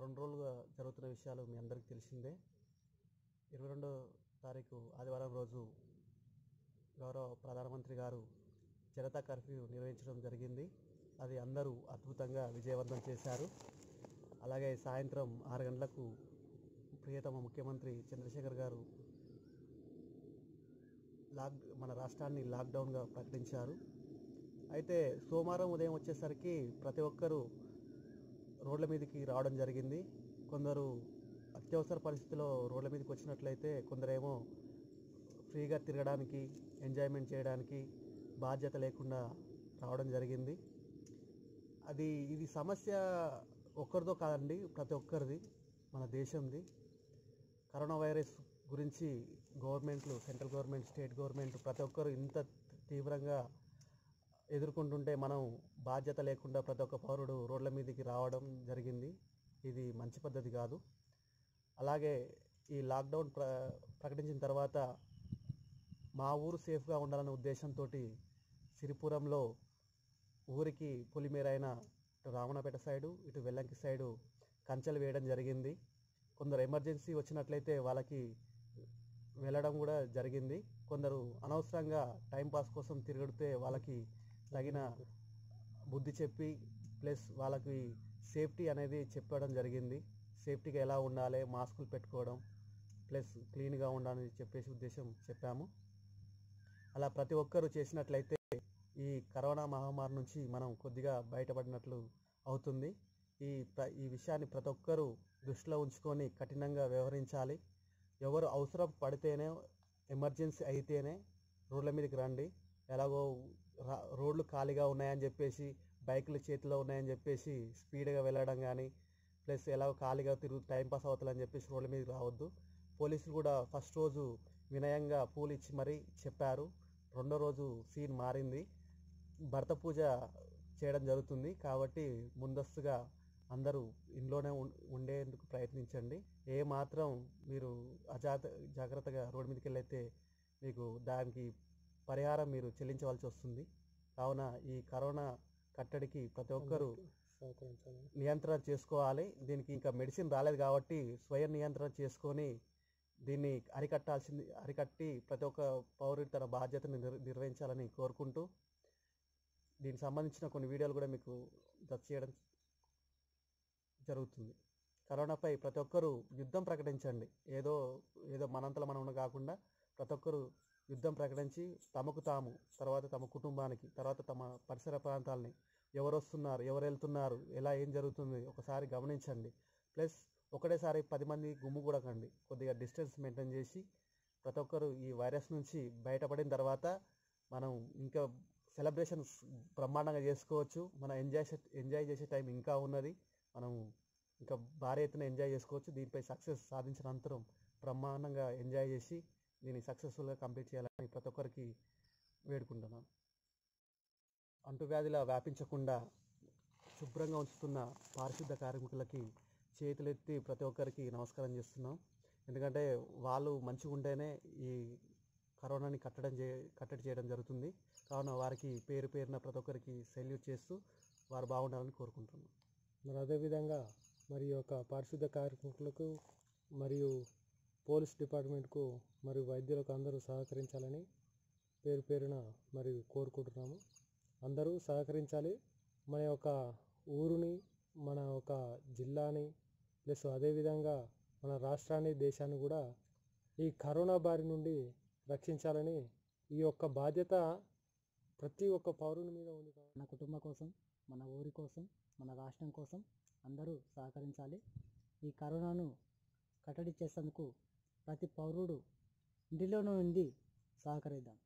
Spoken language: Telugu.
2 రోజులుగా జరుగుతున్న విషయాలు మీ అందరికీ తెలిసిందే. 22వ తారీఖు ఆదివారం రోజు గౌరవ ప్రధానమంత్రి గారు జనతా కర్ఫ్యూ నిర్వహించడం జరిగింది. అది అందరూ అద్భుతంగా విజయవంతం చేశారు. అలాగే సాయంత్రం 6 గంటలకు ప్రియతమ ముఖ్యమంత్రి చంద్రశేఖర్ గారు మన రాష్ట్రాన్ని లాక్డౌన్గా ప్రకటించారు. అయితే సోమవారం ఉదయం వచ్చేసరికి ప్రతి ఒక్కరూ రోడ్ల మీదకి రావడం జరిగింది. కొందరు అత్యవసర పరిస్థితిలో రోడ్ల మీదకి వచ్చినట్లయితే, కొందరేమో ఫ్రీగా తిరగడానికి, ఎంజాయ్మెంట్ చేయడానికి బాధ్యత లేకుండా రావడం జరిగింది. ఇది సమస్య ఒక్కరిదో కాదండి, ప్రతి ఒక్కరిది, మన దేశంది. కరోనా వైరస్ గురించి గవర్నమెంట్లు, సెంట్రల్ గవర్నమెంట్, స్టేట్ గవర్నమెంట్ ప్రతి ఒక్కరు ఇంత తీవ్రంగా ఎదుర్కొంటుంటే మనం బాధ్యత లేకుండా ప్రతి ఒక్క పౌరుడు రోడ్ల మీదకి రావడం జరిగింది. ఇది మంచి పద్ధతి కాదు. అలాగే ఈ లాక్డౌన్ ప్రకటించిన తర్వాత మా ఊరు సేఫ్గా ఉండాలనే ఉద్దేశంతో సిరిపురంలో ఊరికి పొలిమేర అయిన ఇటు రామన్నపేట సైడు, ఇటు వెల్లంకి సైడు కంచెలు వేయడం జరిగింది. కొందరు ఎమర్జెన్సీ వచ్చినట్లయితే వాళ్ళకి వెళ్ళడం కూడా జరిగింది. కొందరు అనవసరంగా టైంపాస్ కోసం తిరుగుతే వాళ్ళకి తగిన బుద్ధి చెప్పి, ప్లస్ వాళ్ళకి సేఫ్టీ అనేది చెప్పడం జరిగింది. సేఫ్టీగా ఎలా ఉండాలి, మాస్కులు పెట్టుకోవడం, ప్లస్ క్లీన్గా ఉండాలని చెప్పేసి ఉద్దేశం చెప్పాము. అలా ప్రతి ఒక్కరూ చేసినట్లయితే ఈ కరోనా మహమ్మారి నుంచి మనం కొద్దిగా బయటపడినట్లు అవుతుంది. ఈ విషయాన్ని ప్రతి ఒక్కరూ దృష్టిలో ఉంచుకొని కఠినంగా వ్యవహరించాలి. ఎవరు అవసరం పడితేనే, ఎమర్జెన్సీ అయితేనే రోడ్ల మీదకి రండి. ఎలాగో రోడ్లు ఖాళీగా ఉన్నాయని చెప్పేసి, బైకులు చేతిలో ఉన్నాయని చెప్పేసి స్పీడ్గా వెళ్ళడం కానీ, ప్లస్ ఎలాగో ఖాళీగా టైంపాస్ అవుతుందని చెప్పేసి రోడ్ల మీదకి రావద్దు. పోలీసులు కూడా ఫస్ట్ రోజు వినయంగా పూలు ఇచ్చి మరీ చెప్పారు. రెండో రోజు సీన్ మారింది. భర్త పూజ చేయడం జరుగుతుంది. కాబట్టి ముందస్తుగా అందరూ ఇంట్లోనే ఉండేందుకు ప్రయత్నించండి. ఏ మాత్రం మీరు జాగ్రత్తగా రోడ్డు మీదకి వెళ్ళైతే మీకు దానికి పరిహారం మీరు చెల్లించవలసి వస్తుంది. కావున ఈ కరోనా కట్టడికి ప్రతి ఒక్కరూ నియంత్రణ చేసుకోవాలి. దీనికి ఇంకా మెడిసిన్ రాలేదు కాబట్టి స్వయం నియంత్రణ చేసుకొని దీన్ని అరికట్టి ప్రతి ఒక్క పౌరుడు తన బాధ్యతను నిర్వహించాలని కోరుకుంటూ, దీనికి సంబంధించిన కొన్ని వీడియోలు కూడా మీకు చేయడం జరుగుతుంది. కరోనాపై ప్రతి ఒక్కరూ యుద్ధం ప్రకటించండి. ఏదో మనంతలో మనం కాకుండా ప్రతి ఒక్కరూ యుద్ధం ప్రకటించి తమకు తాము, తర్వాత తమ కుటుంబానికి, తర్వాత తమ పరిసర ప్రాంతాలని, ఎవరు వస్తున్నారు, ఎవరు వెళ్తున్నారు, ఏం జరుగుతుంది ఒకసారి గమనించండి. ప్లస్ ఒకటేసారి 10 మంది గుమ్ము కూడా కండి. కొద్దిగా డిస్టెన్స్ మెయింటైన్ చేసి ప్రతి ఒక్కరు ఈ వైరస్ నుంచి బయటపడిన తర్వాత మనం ఇంకా సెలబ్రేషన్స్ బ్రహ్మాండంగా చేసుకోవచ్చు. మనం ఎంజాయ్ చేసే టైం ఇంకా ఉన్నది. మనం ఇంకా భారీ ఎత్తున ఎంజాయ్ చేసుకోవచ్చు. దీనిపై సక్సెస్ సాధించిన అనంతరం బ్రహ్మాండంగా ఎంజాయ్ చేసి దీన్ని సక్సెస్ఫుల్గా కంప్లీట్ చేయాలని ప్రతి ఒక్కరికి వేడుకుంటున్నాను. అంటువ్యాధిలా వ్యాపించకుండా శుభ్రంగా ఉంచుతున్న పారిశుద్ధ కార్మికులకి చేతులెత్తి ప్రతి ఒక్కరికి నమస్కారం చేస్తున్నాం. ఎందుకంటే వాళ్ళు మంచిగా ఉంటేనే ఈ కరోనాని కట్టడి చేయడం జరుగుతుంది. కావున వారికి పేరున ప్రతి ఒక్కరికి సెల్యూట్ చేస్తూ వారు బాగుండాలని కోరుకుంటున్నాం. మరి అదేవిధంగా మరి యొక్క పారిశుద్ధ కార్మికులకు మరియు పోలీస్ డిపార్ట్మెంట్కు మరియు వైద్యులకు అందరూ సహకరించాలని పేరున మరి కోరుకుంటున్నాము. అందరూ సహకరించాలి. మన యొక్క ఊరుని, మన యొక్క జిల్లాని, ప్లస్ అదేవిధంగా మన రాష్ట్రాన్ని, దేశాన్ని కూడా ఈ కరోనా బారి నుండి రక్షించాలని ఈ యొక్క బాధ్యత ప్రతి ఒక్క పౌరుని మీద ఉంది. మన కుటుంబం కోసం, మన ఊరి కోసం, మన రాష్ట్రం కోసం అందరూ సహకరించాలి. ఈ కరోనాను కట్టడి చేసేందుకు ప్రతి పౌరుడు ఇంటిలోనే ఉండి సహకరిద్దాం.